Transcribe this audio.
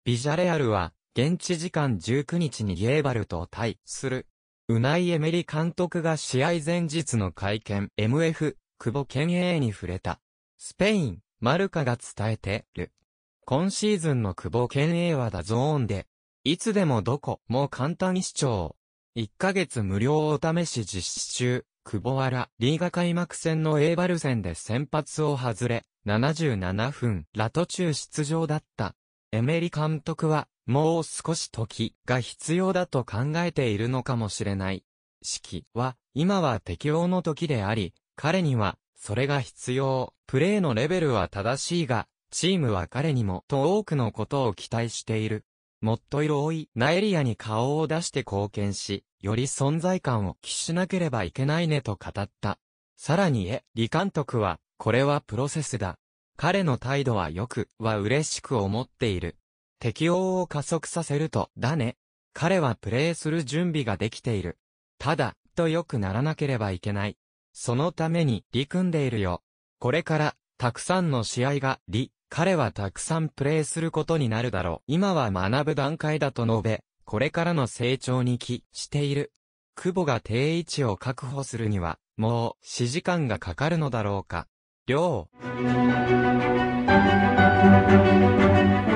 ビジャレアルは、現地時間19日にイエーバルと対する。ウナイエメリ監督が試合前日の会見 MF、久保建英に触れた。スペイン、マルカが伝えてる。今シーズンの久保建英はダゾーンで、いつでもどこも簡単に視聴。1ヶ月無料お試し実施中、久保はリーガ開幕戦のエーバル戦で先発を外れ、77分途中出場だった。エメリ監督は、もう少し時が必要だと考えているのかもしれない。指揮は、今は適応の時であり、彼には、それが必要。プレーのレベルは正しいが、チームは彼にもと多くのことを期待している。もっと広いなエリアに顔を出して貢献し、より存在感を期しなければいけないねと語った。さらに李監督は、これはプロセスだ。彼の態度は嬉しく思っている。適応を加速させると、だね。彼はプレーする準備ができている。ただ、良くならなければいけない。そのために組んでいるよ。これから、たくさんの試合が彼はたくさんプレーすることになるだろう。今は学ぶ段階だと述べ、これからの成長に期している。久保が定位置を確保するには、もう、時間がかかるのだろうか。